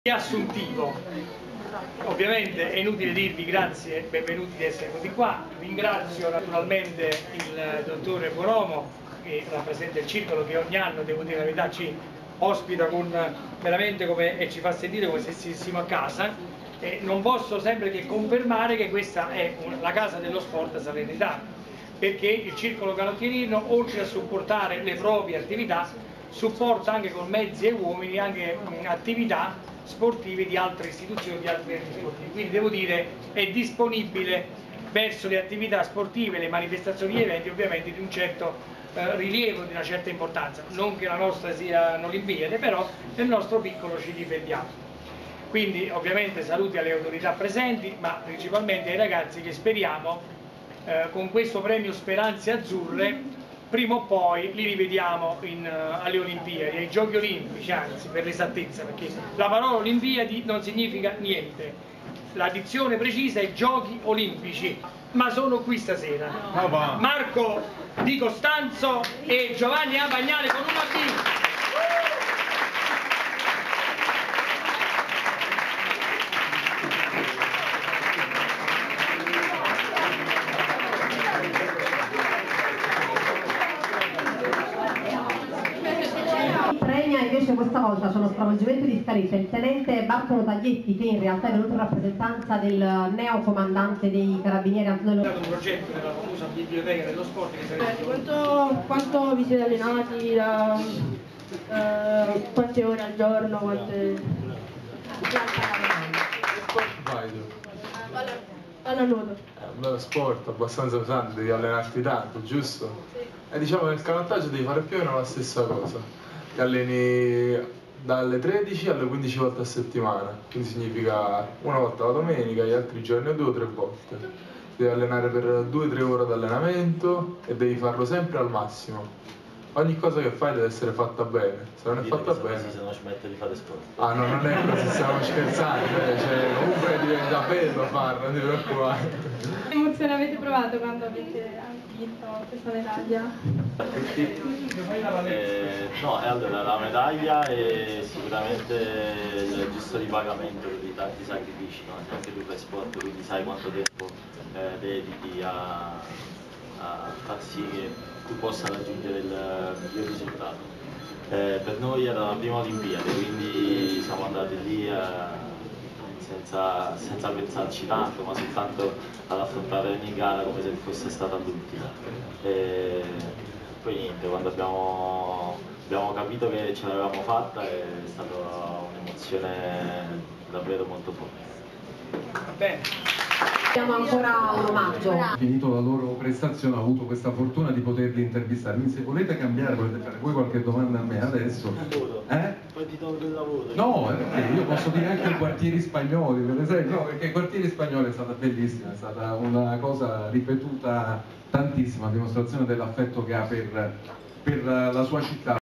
Riassuntivo. Ovviamente è inutile dirvi grazie, benvenuti di essere venuti qua. Ringrazio naturalmente il dottore Bonomo che rappresenta il circolo, che ogni anno, devo dire la verità, ci ospita con veramente come, e ci fa sentire come se stessimo a casa, e non posso sempre che confermare che questa è la casa dello sport Salernitana, perché il circolo canottieri, oltre a supportare le proprie attività, supporta anche con mezzi e uomini anche attività sportive di altre istituzioni, di altri enti sportivi. Quindi devo dire è disponibile verso le attività sportive, le manifestazioni e gli eventi ovviamente di un certo rilievo, di una certa importanza. Non che la nostra sia un'Olimpiade, però nel nostro piccolo ci difendiamo. Quindi ovviamente saluti alle autorità presenti, ma principalmente ai ragazzi che speriamo con questo premio Speranze Azzurre prima o poi li rivediamo alle Olimpiadi, ai Giochi Olimpici, anzi per l'esattezza, perché la parola Olimpiadi non significa niente, la dizione precisa è Giochi Olimpici, ma sono qui stasera Marco Di Costanzo e Giovanni Abagnale con una B. Premia invece questa volta sono stravolgimento di scaletta il tenente Bartolo Taglietti, che in realtà è venuto in rappresentanza del neocomandante dei carabinieri Antonello. È un progetto della famosa biblioteca dello sport che sarebbe... Quanto vi siete allenati? Quante ore al giorno? Alla nuoto. Lo sport abbastanza pesante, devi allenarti tanto, giusto? Sì. E diciamo che nel canottaggio devi fare più o meno la stessa cosa. Ti alleni dalle 13 alle 15 volte a settimana, quindi significa una volta la domenica, gli altri giorni 2 o 3 volte. Devi allenare per 2-3 ore di allenamento e devi farlo sempre al massimo. Ogni cosa che fai deve essere fatta bene, se non è fatta bene... Se no smette di fare sport. Ah no, non è così, stiamo scherzando, cioè, comunque diventa bello farlo, non ti preoccupare. Che emozione avete provato quando avete vinto questa medaglia? Allora la medaglia è sicuramente il giusto ripagamento di tanti sacrifici, no? Se anche tu fai sport, quindi sai quanto tempo dedichi a far sì che tu possa raggiungere il miglior risultato. Per noi era la prima Olimpiade, quindi siamo andati lì senza pensarci tanto, ma soltanto ad affrontare ogni gara come se fosse stata l'ultima. Poi niente, quando abbiamo capito che ce l'avevamo fatta è stata un'emozione davvero molto forte. Va bene. Abbiamo ancora un omaggio. Finito la loro prestazione, ho avuto questa fortuna di poterli intervistare. Quindi se volete cambiare, volete fare voi qualche domanda a me adesso. Poi ti tolgo il lavoro. No, io posso dire anche i quartieri spagnoli, per esempio. No, perché i quartieri spagnoli è stata bellissima, è stata una cosa ripetuta tantissima, dimostrazione dell'affetto che ha per la sua città.